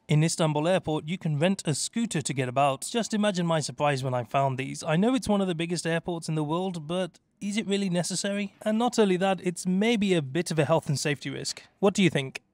In Istanbul airport, you can rent a scooter to get about. Just imagine my surprise when I found these. I know it's one of the biggest airports in the world, but is it really necessary? And not only that, it's maybe a bit of a health and safety risk. What do you think?